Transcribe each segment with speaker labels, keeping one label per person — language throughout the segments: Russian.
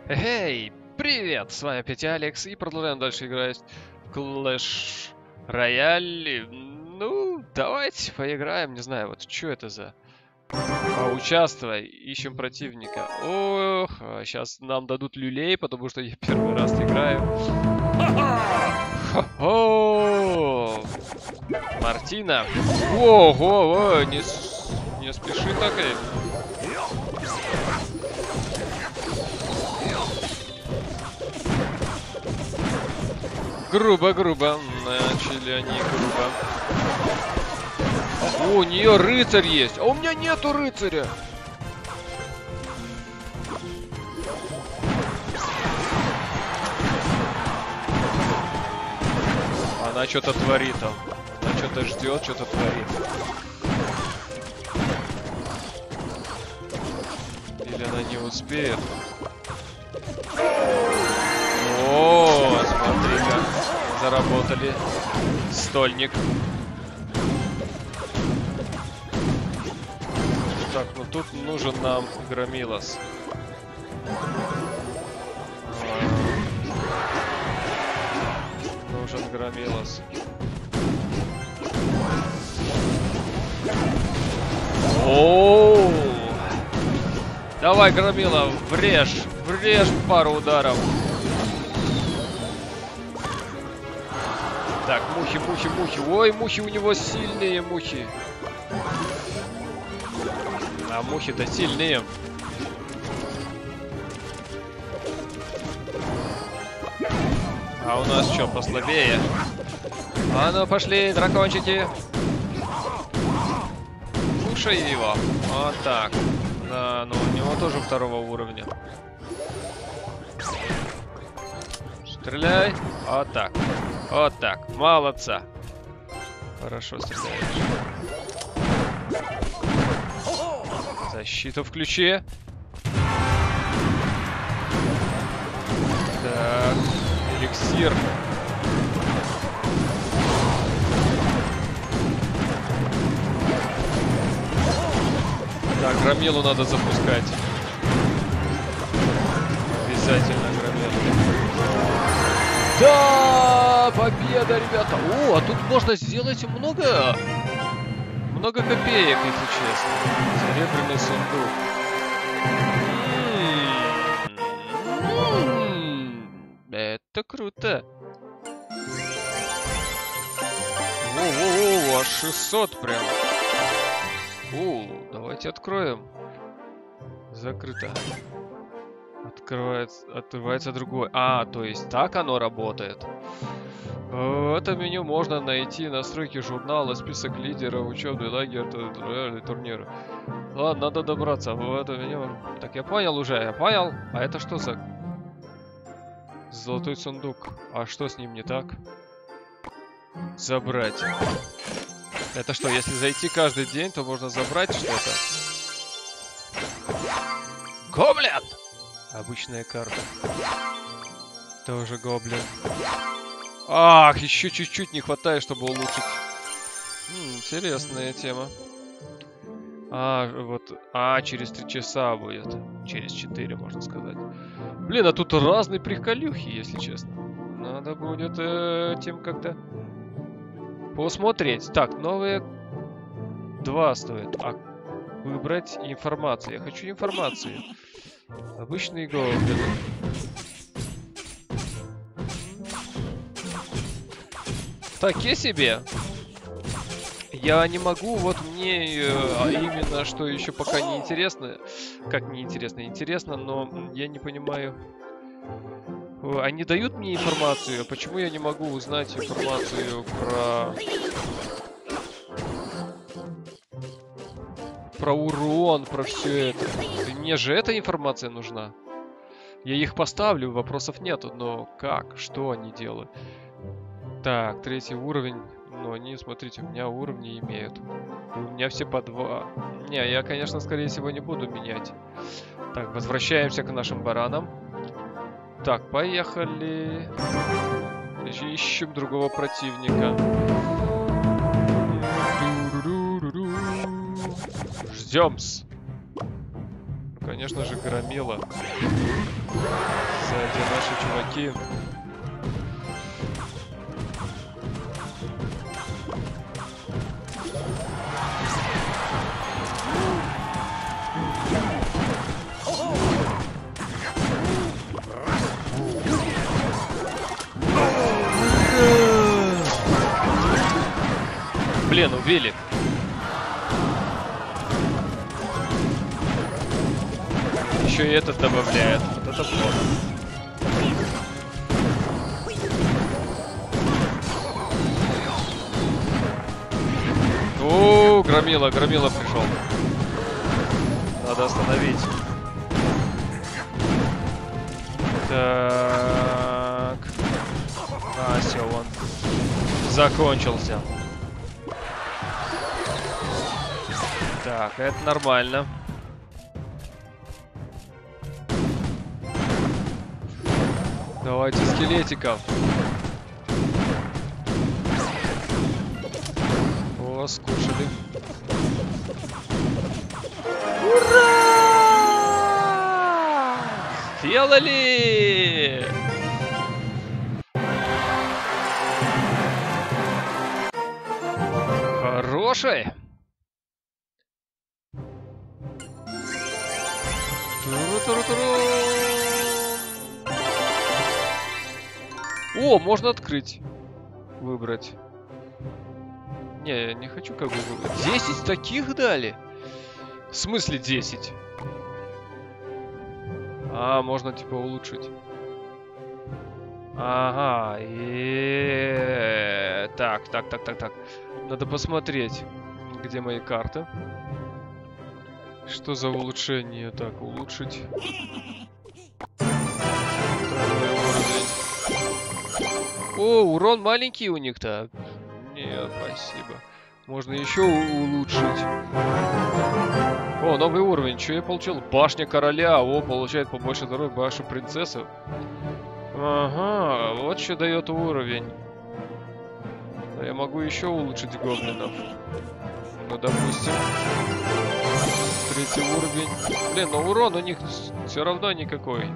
Speaker 1: Эй, привет! С вами опять Алекс, и продолжаем дальше играть в Clash Royale. Ну, давайте поиграем, не знаю, вот что это за... Участвуй, ищем противника. Ох, сейчас нам дадут люлей, потому что я первый раз играю. Хо-хо! Мартина. Ого, не спеши так. Грубо. Начали они грубо. О, у нее рыцарь есть. А у меня нету рыцаря. Она что-то творит там. Она что-то ждет, что-то творит. Или она не успеет. О, смотри-ка. Заработали. Стольник. Так, ну тут нужен нам Громилос. Нужен Громилос. О! Давай, Громила, врежь пару ударов. Так, мухи. Ой, мухи у него сильные, мухи. А мухи-то сильнее. А у нас что, послабее? А ну, пошли, дракончики. Слушай его. Вот так. Да, ну у него тоже второго уровня. Стреляй. Вот так. Вот так. Молодца. Хорошо стреляешь. Защиту включи. Так. Эликсир. Так, Громилу надо запускать. Обязательно Громилу. Да! Победа, ребята! О, а тут можно сделать много копеек, если честно. Серебряный сундук. Это круто. Аж 600 прям. Давайте откроем. Закрыто. Открывается другой. А, то есть так оно работает. В этом меню можно найти настройки журнала, список лидеров, учебный лагерь, турниры. Ладно, надо добраться в это меню. Так, я понял. А это что за золотой сундук? А что с ним не так? Забрать. Это что, если зайти каждый день, то можно забрать что-то? Гоблин! Обычная карта. Тоже гоблин. Ах, еще чуть-чуть не хватает, чтобы улучшить. Интересная тема. Через 3 часа будет. Через 4, можно сказать. Блин, а тут разные приколюхи, если честно. Надо будет этим как-то посмотреть. Так, новые 2 стоит. А выбрать информацию. Я хочу информацию. Обычные гоблины. Такие себе. Я не могу, вот мне именно, что еще пока не интересно. Как не интересно? Интересно, но я не понимаю. Они дают мне информацию, почему я не могу узнать информацию про урон, про все это? Мне же эта информация нужна. Я их поставлю, вопросов нету, но как? Что они делают? Так, 3-й уровень. Но они, смотрите, у меня уровни имеют. И у меня все по 2. Не, я, конечно, скорее всего, не буду менять. Так, возвращаемся к нашим баранам. Так, поехали. Ищем другого противника. Ждем-с. Конечно же, Громила. где наши чуваки? Блин, убили. Еще и этот добавляет. Вот это плохо. О, громила пришел. Надо остановить. Так. А, все, он закончился. Так, это нормально. Давайте скелетиков. О, скушали. Ура! Сделали! Хороший. О, можно открыть. Выбрать. Не, я не хочу как бы выбрать. 10 таких дали? В смысле 10? А, можно типа улучшить. Ага. Так. Надо посмотреть, где мои карты. Что за улучшение? Так, улучшить. Второй уровень. О, урон маленький у них-то. Нет, спасибо. Можно еще улучшить. О, новый уровень. Что я получил? Башня короля. О, получает побольше здоровья. Башня принцессы. Ага, вот что дает уровень. Я могу еще улучшить гоблинов. Ну, допустим. 3-й уровень. Блин, но урон у них все равно никакой.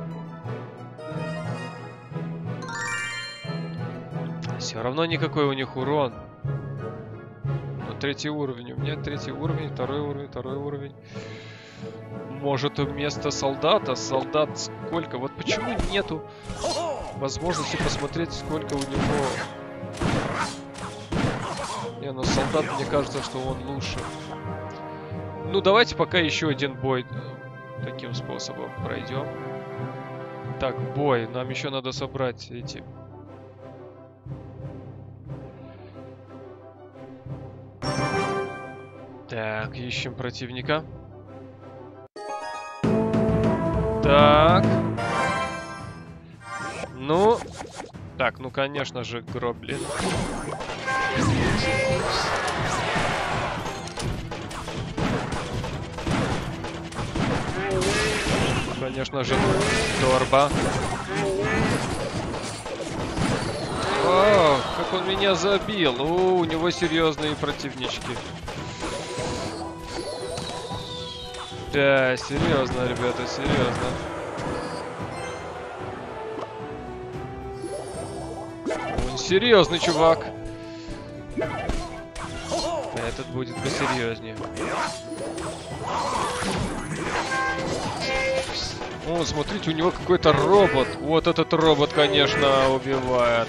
Speaker 1: Все равно никакой у них урон. Но 3-й уровень. У меня 3-й уровень, 2-й уровень. Может, вместо солдата? Солдат сколько? Вот почему нету возможности посмотреть, сколько у него... Не, ну солдат, мне кажется, что он лучше. Ну, давайте пока еще один бой таким способом пройдем. Так, бой. Нам еще надо собрать эти... Так, ищем противника. Так. Ну. Так, ну, конечно же, гоблин. Конечно же, торба. О, как он меня забил. О, у него серьезные противнички. Да, серьезно, ребята, серьезно. Он серьезный чувак. Этот будет посерьезнее. О, смотрите, у него какой-то робот. Вот этот робот, конечно, убивает.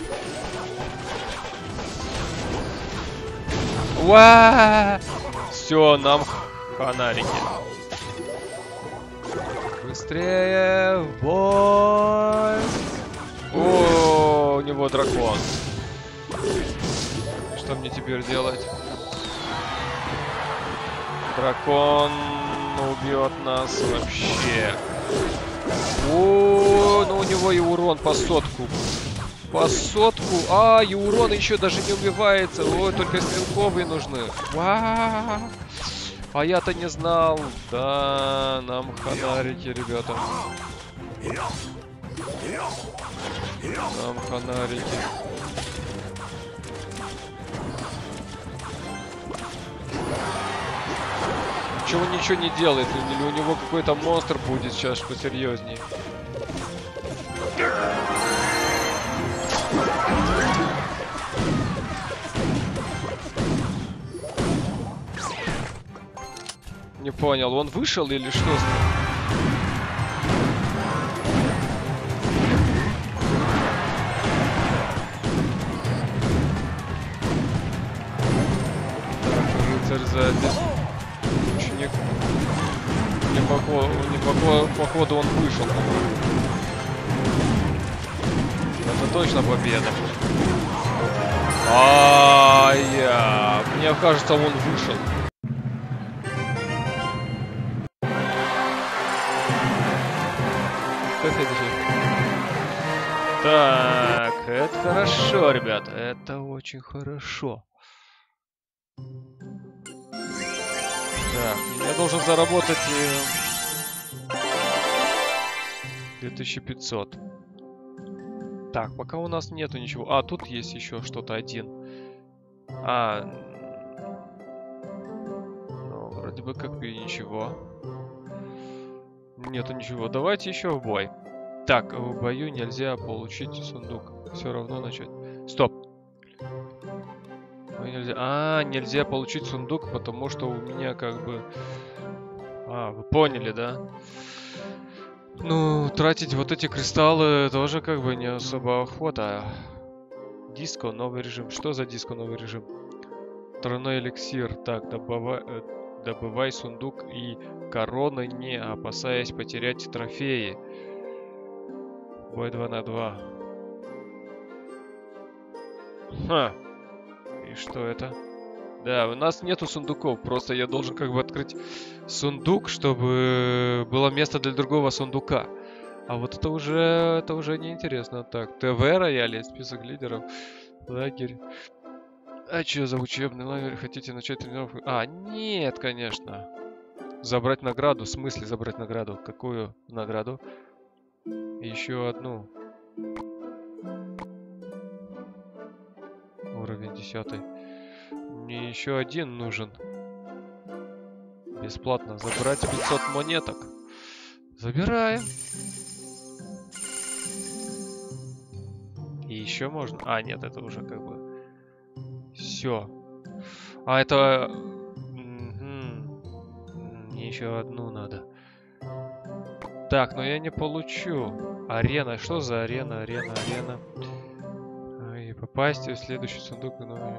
Speaker 1: Уа! Все, нам фонарики. Быстрее в бой! О, у него дракон. Что мне теперь делать? Дракон убьет нас вообще. О, ну у него и урон по 100. По 100. А, и урон еще даже не убивается. Ой, только стрелковые нужны. Вау. А я-то не знал. Да, нам фонарики, ребята. Нам фонарики. Чего он ничего не делает? Или у него какой-то монстр будет сейчас посерьезнее? понял, он вышел или что? Рыцарь сзади. Ученик. Походу он вышел. Это точно победа. Мне кажется, он вышел. Так, это хорошо, ребята. Это очень хорошо. Так, я должен заработать 2500. Так, пока у нас нету ничего. А, тут есть еще что-то один. Ну, вроде бы как бы ничего. Нету ничего. Давайте еще в бой. Так, в бою нельзя получить сундук. Все равно начать. Стоп. Нельзя. Нельзя получить сундук, потому что у меня как бы... вы поняли, да? Ну, тратить вот эти кристаллы тоже как бы не особо охота. Диско, новый режим. Что за диско, новый режим? Тройной эликсир. Так, добывай сундук и короны, не опасаясь потерять трофеи. Бой 2 на 2. И что это? Да, у нас нету сундуков. Просто я должен как бы открыть сундук, чтобы было место для другого сундука. А вот это уже неинтересно. Так, ТВ рояль, список лидеров, лагерь. А что за учебный лагерь? Хотите начать тренировку? Нет, конечно. Забрать награду? В смысле забрать награду? Какую награду? Еще одну. Уровень 10. Мне еще один нужен. Бесплатно забрать 500 монеток. Забираем. И еще можно... нет, это уже как бы... Все. Это... Мне еще одну надо. Так, но я не получу. Арена. Что за арена? Арена. И попасть в следующий сундук.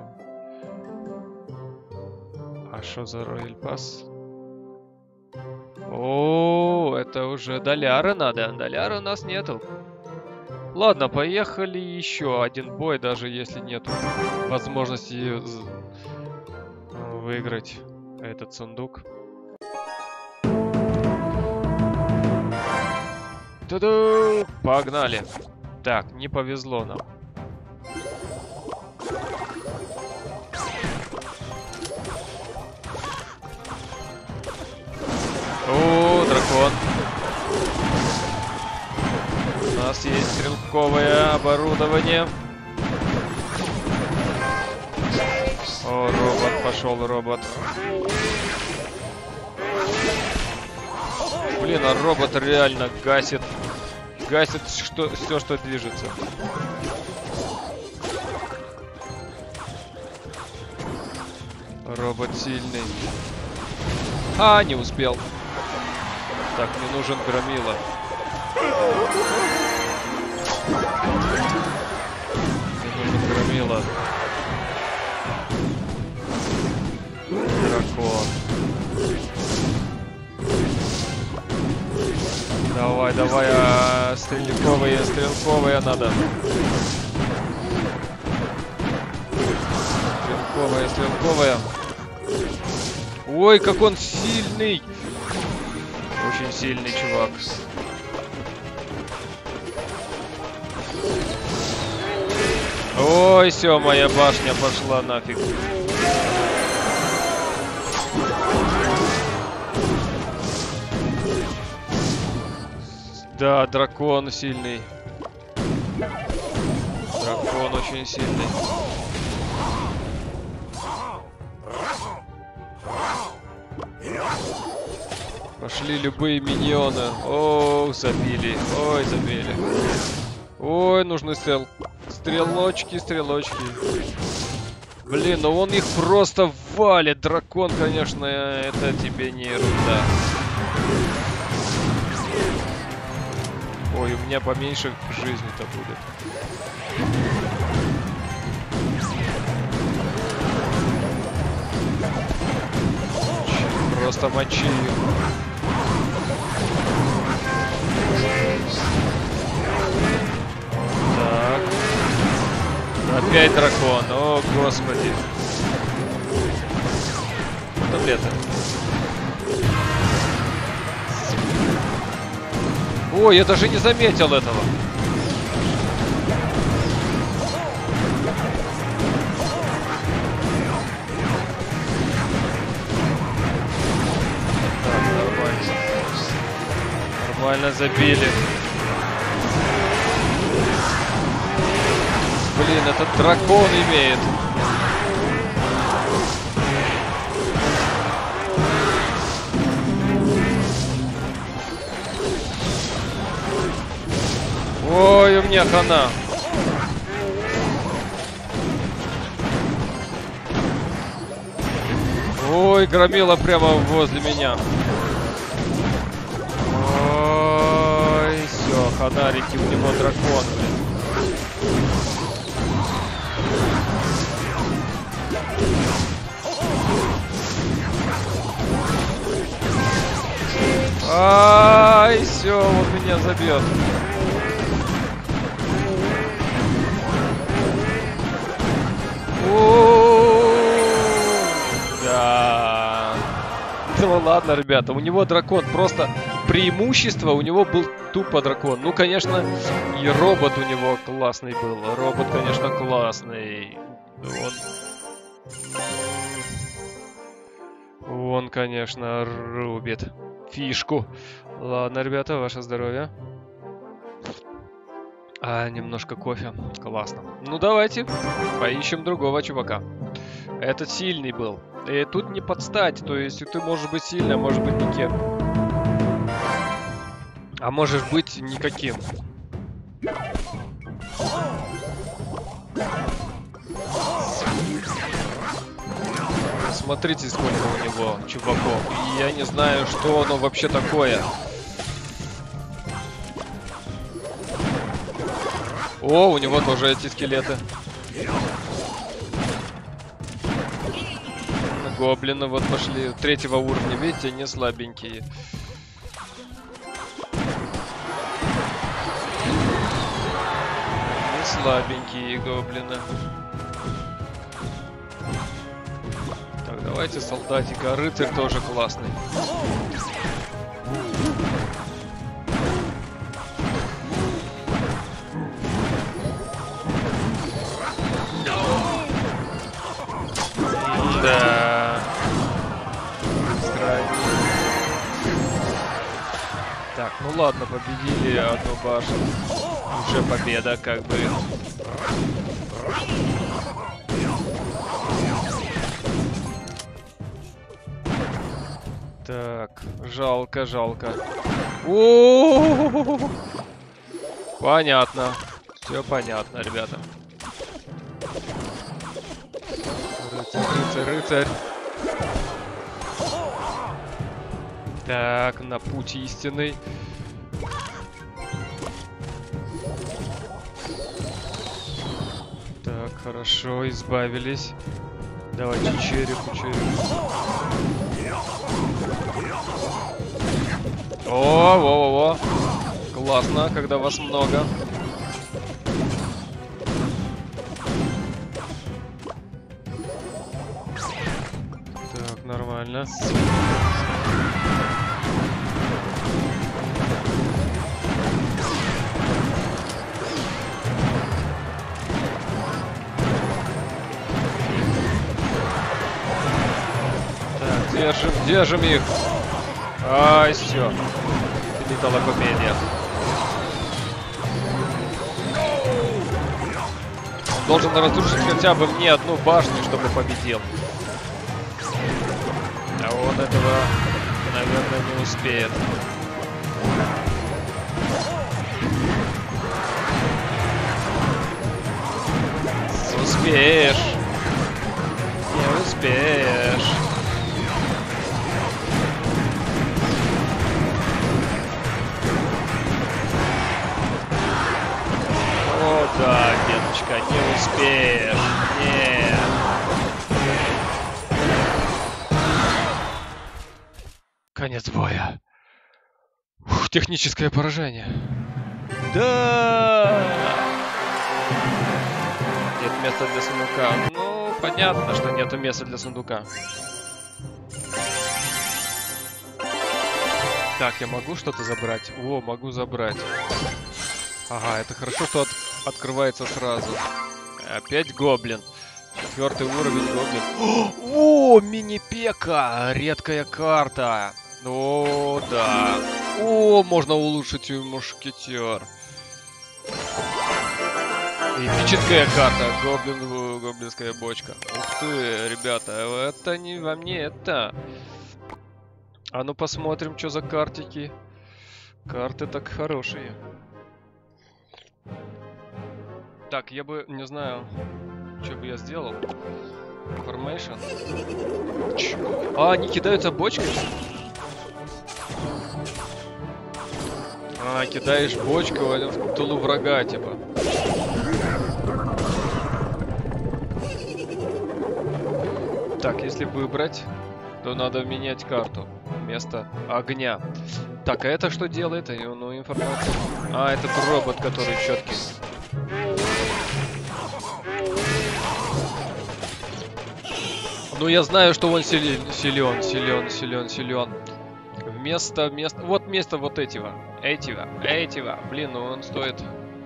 Speaker 1: А что за Royal Pass? Это уже доляры надо. Доляры у нас нету. Ладно, поехали еще один бой, даже если нету возможности выиграть этот сундук. Ту-ду! Погнали. Так, не повезло нам. Дракон. У нас есть стрелковое оборудование. Робот, пошел робот. Блин, робот реально гасит. Гасит все, что движется. Робот сильный. Не успел. Так, мне нужен громила. Мне нужен громила. Дракон. Давай, стрелковые надо. Стрелковая. Ой, как он сильный. Очень сильный чувак. Ой, все, моя башня пошла нафиг. Да, дракон сильный. Дракон очень сильный. Пошли любые миньоны. Забили. Забили. Нужны стрелочки. Блин, ну он их просто валит. Дракон, конечно, это тебе не ерунда. Ой, у меня поменьше жизни-то будет. Просто мочи их. Так. Опять дракон. О, господи. Таблеты. Ой, я даже не заметил этого. Так, нормально. Нормально забили. Блин, этот дракон имеет. Ой, у меня хана. Ой, громила прямо возле меня. Ой, все, ханарики, у него дракон, блин. Ай, все, он меня забьет. Да. Ну ладно, ребята, у него дракон. Просто преимущество у него был тупо дракон. Ну, конечно, и робот у него классный был. Робот, конечно, классный. Он, конечно, рубит фишку. Ладно, ребята, ваше здоровье. Немножко кофе. Классно. Ну, давайте поищем другого чувака. Этот сильный был. И тут не подстать. То есть ты можешь быть сильным, а может быть никем. А можешь быть никаким. Смотрите, сколько у него чуваков. И я не знаю, что оно вообще такое. О, у него тоже эти скелеты. Гоблины вот пошли. 3-го уровня, видите, не слабенькие. Не слабенькие гоблины. Так, давайте солдатика. Рыцарь тоже классный. Да. Так, ну ладно, победили одну башню. Уже победа, как бы. Так, жалко, жалко. О-о-о-о-о-о-о. Понятно. Все понятно, ребята. Рыцарь, рыцарь, рыцарь. Так, на путь истинный. Так, хорошо, избавились. Давайте черепу, черепу. О-о-о-о. Классно, когда вас много. Так, нормально. Так, держим, держим их. Ай, все. Металлокомедия. Он должен разрушить хотя бы мне одну башню, чтобы победил. А он этого, наверное, не успеет. Успеешь. успеешь. О, да, деточка, не успеешь. Нет. Конец боя. Фух, техническое поражение. Да! Нет места для сундука. Ну, понятно, что нету места для сундука. Так, я могу что-то забрать? О, могу забрать. Ага, это хорошо, что открывается сразу. Опять гоблин. 4-й уровень гоблин. О, мини-пека! Редкая карта. О, да. О, можно улучшить мушкетер. Эпическая карта. Гоблинская бочка. Ух ты, ребята, это не во мне, это... А ну посмотрим, что за картики. Карты так хорошие. Так, я бы, не знаю, что бы я сделал. Information. А, они кидаются бочкой? А, кидаешь бочку в тылу врага, типа. Так, если выбрать, то надо менять карту. Вместо огня. Так, а это что делает? Ну, информация. А, этот робот, который четкий. Ну, я знаю, что он силен. Вместо... Вот место вот этого. Блин, ну он стоит...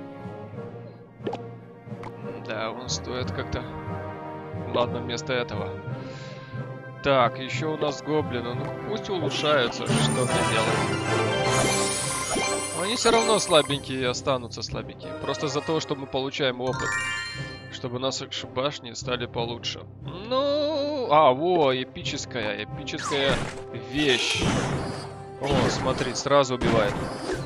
Speaker 1: Да, он стоит как-то... Ладно, вместо этого. Так, еще у нас гоблины. Ну, пусть улучшаются, что мне делать. Они все равно слабенькие и останутся слабенькие. Просто за то, что мы получаем опыт. Чтобы наши башни стали получше. Ну... А, во, эпическая вещь. О, смотри, сразу убивает.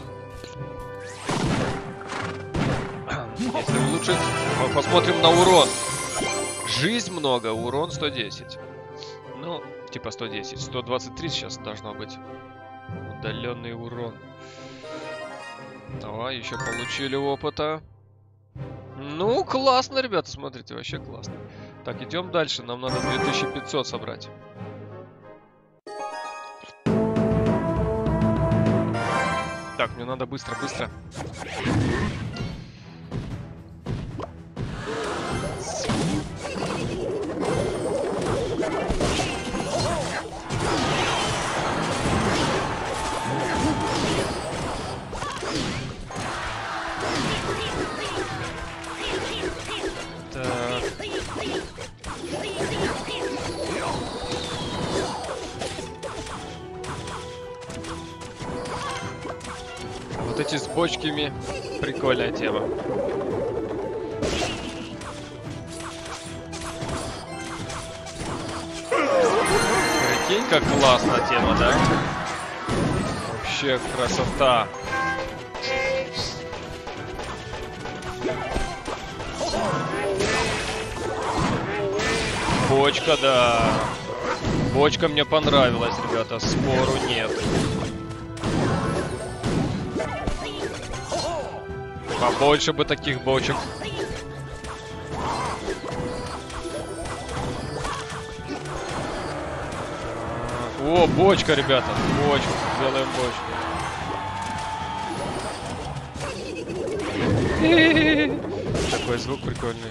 Speaker 1: Если улучшить, посмотрим на урон. Жизнь много, урон 110. Ну, типа 110. 123 сейчас должно быть. Удаленный урон. Давай, еще получили опыта. Ну, классно, ребята, смотрите, вообще классно. Так, идем дальше. Нам надо 2500 собрать. Так, мне надо быстро. Вот эти с бочками прикольная тема. Прикинь, как классно тема, да? Вообще красота. Бочка, да. Бочка мне понравилась, ребята, спору нет. Побольше бы таких бочек. О, бочка, ребята. Бочку. Делаем бочку. Такой звук прикольный.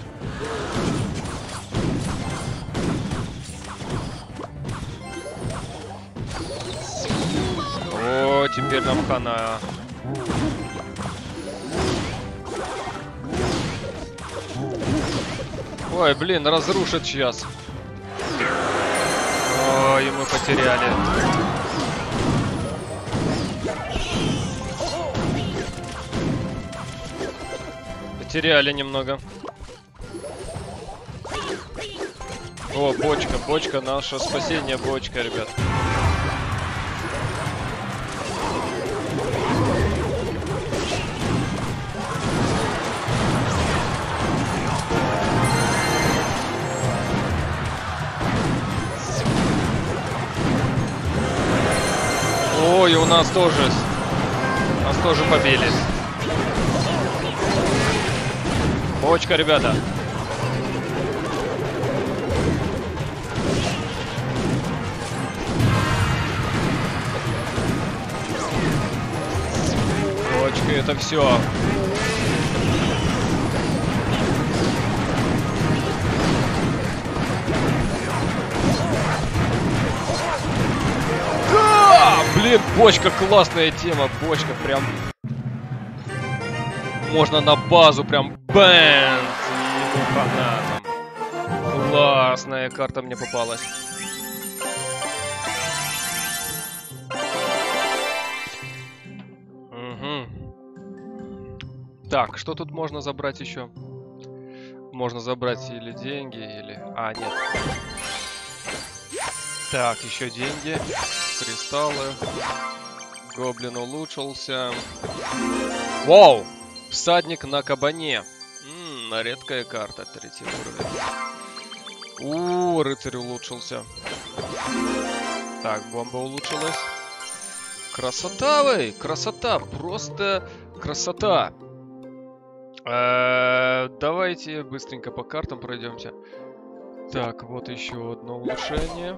Speaker 1: О, теперь нам хана. Ой, блин, разрушит сейчас. Ой, мы потеряли. Потеряли немного. О, бочка, наше спасение, бочка, ребят. у нас тоже побили. Бочка, ребята. Бочка, это все. Блин, бочка, классная тема, бочка, прям можно на базу прям бэнт, классная карта мне попалась. Угу. Так, что тут можно забрать еще? Можно забрать или деньги, или... А, нет. Так, еще деньги. Кристаллы. Гоблин улучшился. Вау! Всадник на кабане. Редкая карта, 3-й уровень. Рыцарь улучшился. Так, бомба улучшилась. Красота, вы! Красота! Просто красота! Давайте быстренько по картам пройдемся. Так, вот еще одно улучшение.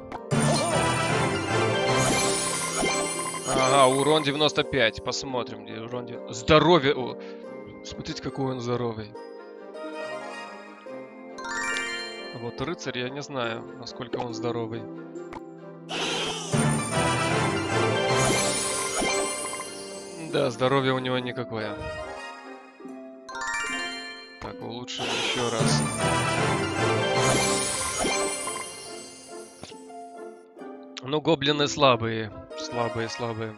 Speaker 1: Ага, урон 95. Посмотрим, где урон 95. Здоровье. О, смотрите, какой он здоровый. А вот рыцарь, я не знаю, насколько он здоровый. Да, здоровье у него никакое. Так, улучшим еще раз. Ну, гоблины слабые. Слабые.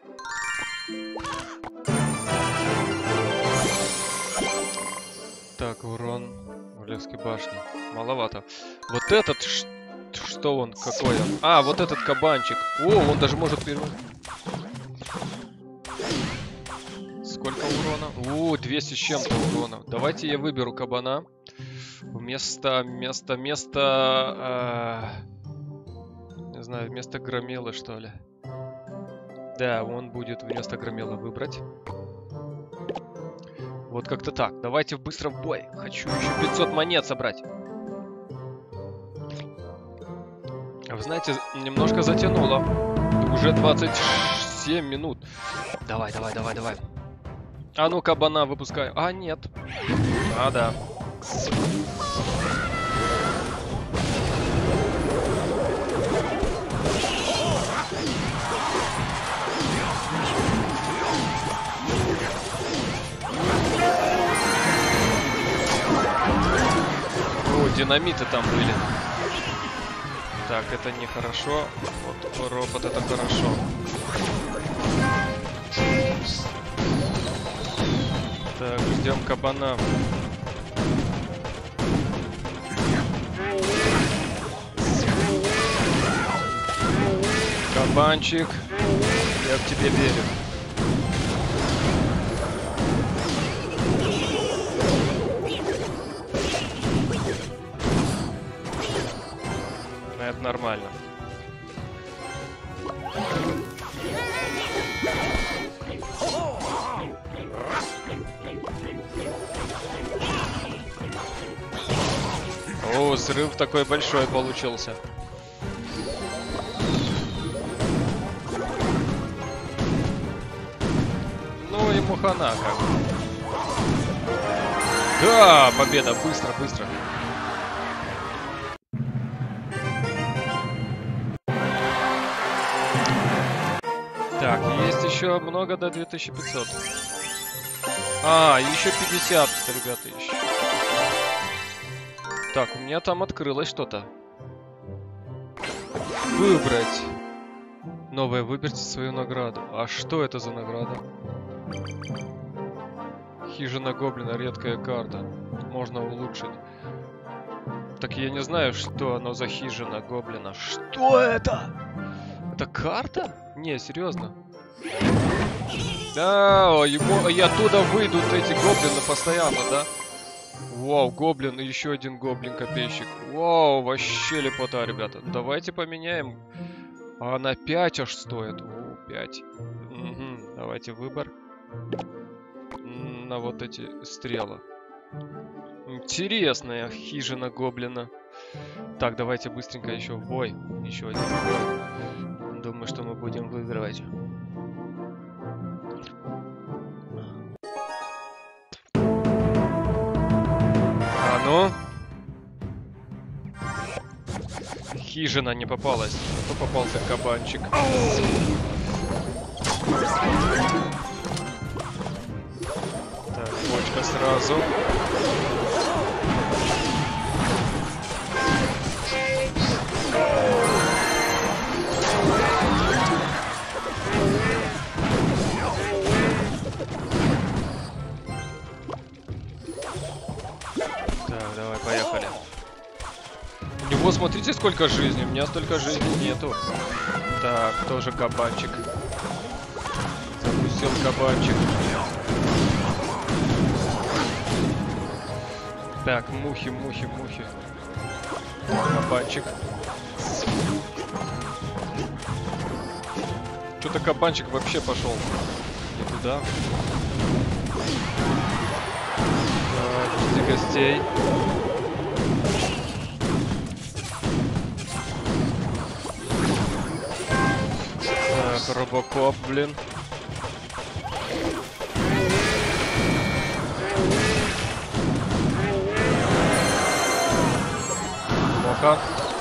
Speaker 1: Так, урон в Левской башне. Маловато. Вот этот, что он, какой он? А, вот этот кабанчик. О, он даже может... Сколько урона? 200 с чем-то урона. Давайте я выберу кабана. Вместо... Не знаю, вместо громилы, что ли. Да, он будет вместо громилы выбрать. Вот как-то так. Давайте быстро в бой. Хочу еще 500 монет собрать. Вы знаете, немножко затянуло. Уже 27 минут. Давай. А ну, кабана выпускаю. А, нет. А, да. Динамиты там были. Так, это нехорошо. Вот робот, это хорошо. Так, ждем кабана. Кабанчик, я в тебе верю. Это нормально. О, взрыв такой большой получился. Ну, ему хана как. Да, победа, быстро. Так, есть еще много до 2500. А, еще 50, ребята, еще. Так, у меня там открылось что-то. Выбрать. Новое, выберите свою награду. А что это за награда? Хижина гоблина, редкая карта. Можно улучшить. Так я не знаю, что оно за хижина гоблина. Что это? Это карта? Не, серьезно. Да, и оттуда выйдут эти гоблины постоянно, да? Вау, гоблин, еще один гоблин-копейщик. Вау, вообще лепота, ребята. Давайте поменяем. А она 5 аж стоит. О, 5. Угу. Давайте выбор на вот эти стрелы. Интересная хижина гоблина. Так, давайте быстренько еще в бой. Еще один бой. Думаю, что мы будем выигрывать. А ну? Хижина не попалась. То попался кабанчик. Так, бочка сразу. Так, давай, поехали. У него, смотрите, сколько жизни. У меня столько жизни нету. Так, тоже кабанчик. Запустил кабанчик. Так, мухи, мухи, мухи. Кабанчик. Что-то кабанчик вообще пошел не туда. Так, жди гостей. Так, робокоп, блин. Моха.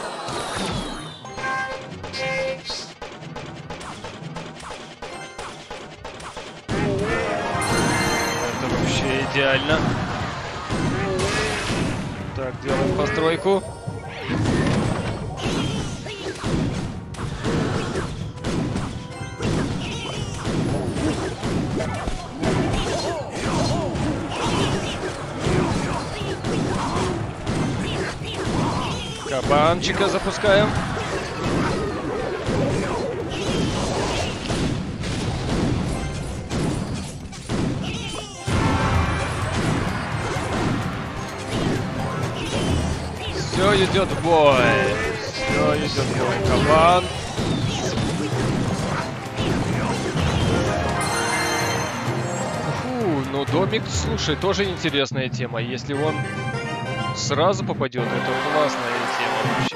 Speaker 1: Это вообще идеально. Так, делаем постройку. Кабанчика запускаем. Все идет в бой. Все идет в бой. Кабан. Фу, ну домик, слушай, тоже интересная тема. Если он сразу попадет, это классная тема вообще.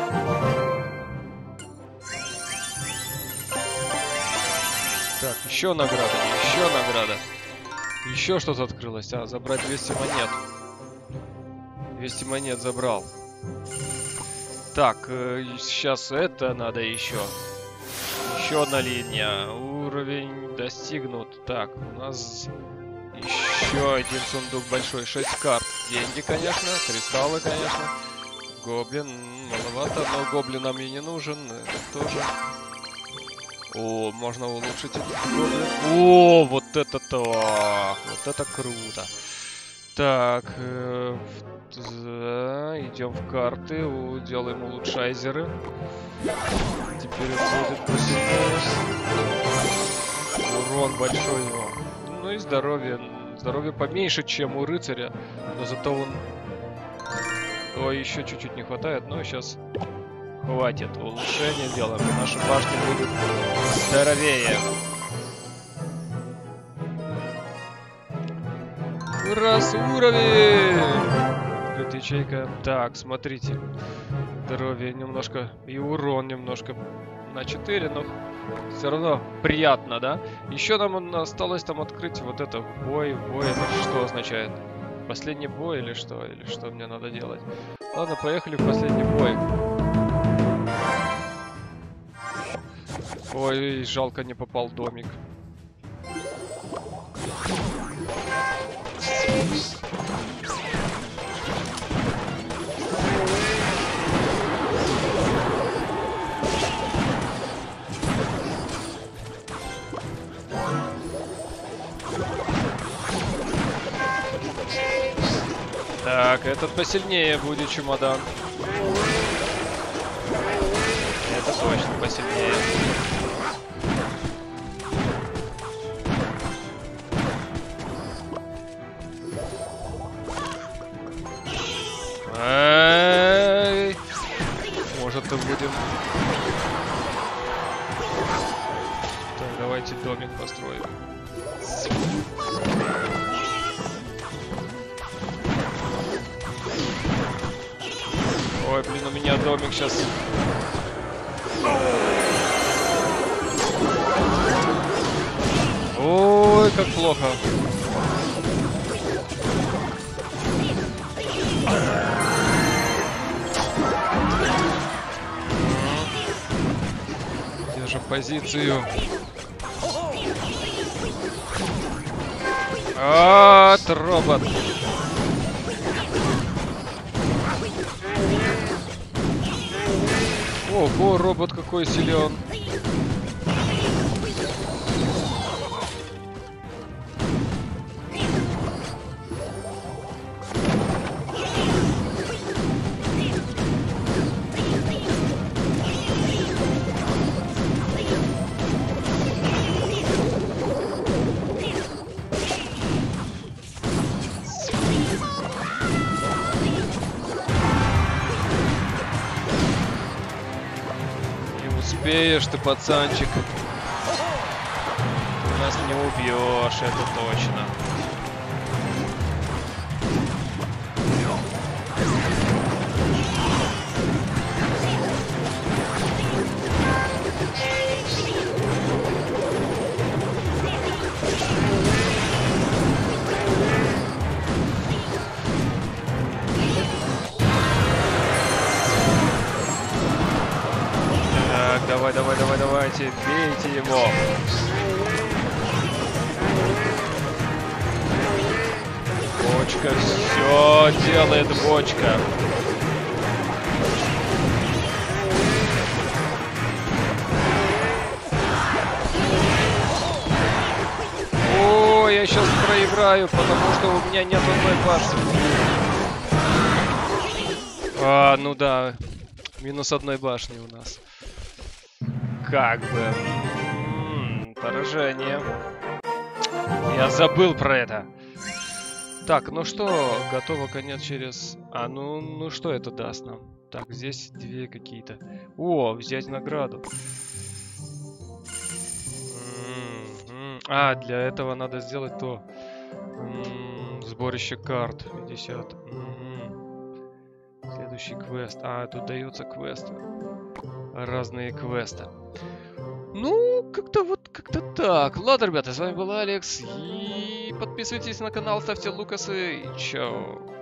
Speaker 1: Так, еще награда, еще награда. Еще что-то открылось. А, забрать 200 монет. 200 монет забрал. Так, сейчас это надо еще. Еще одна линия. Уровень достигнут. Так, у нас еще один сундук большой. 6 карт. Деньги, конечно. Кристаллы, конечно. Гоблин. Маловато, но гоблин нам и не нужен. Это тоже. О, можно улучшить этот гоблин. О, вот это так. Вот это круто. Так. Идем в карты. Делаем улучшайзеры. Теперь будет посильнее. Урон большой его. Ну и здоровье. Здоровье поменьше, чем у рыцаря. Но зато он... Ой, еще чуть-чуть не хватает. Но сейчас хватит. Улучшение делаем. Наши башни будут здоровее. Раз уровень! Ячейка. Так, смотрите. Здоровье немножко и урон немножко на 4, но все равно приятно, да? Еще нам осталось там открыть вот это бой. Бой это что означает? Последний бой или что? Или что мне надо делать? Ладно, поехали в последний бой. Ой, жалко, не попал домик. Так, этот посильнее будет чемодан. Это точно посильнее. Может, и будем... давайте домик построим. Ой, блин, у меня домик сейчас. Ой, как плохо. Держим позицию. Робот. Ого, робот какой силен. Успеешь ты, пацанчик. Ты нас не убьешь, это точно. Давайте, бейте его. Бочка все делает, бочка. О, я сейчас проиграю, потому что у меня нет одной башни. Ну да, минус одной башни у нас. Как бы. Поражение. Я забыл про это. Так, ну что, готово конец через... ну что это даст нам? Так, здесь две какие-то. О, взять награду. Для этого надо сделать то. Сборище карт. 50. Следующий квест. Тут даются квесты. Разные квесты. Ну, как-то так. Ладно, ребята, с вами был Алекс. И подписывайтесь на канал, ставьте лукасы. И чао.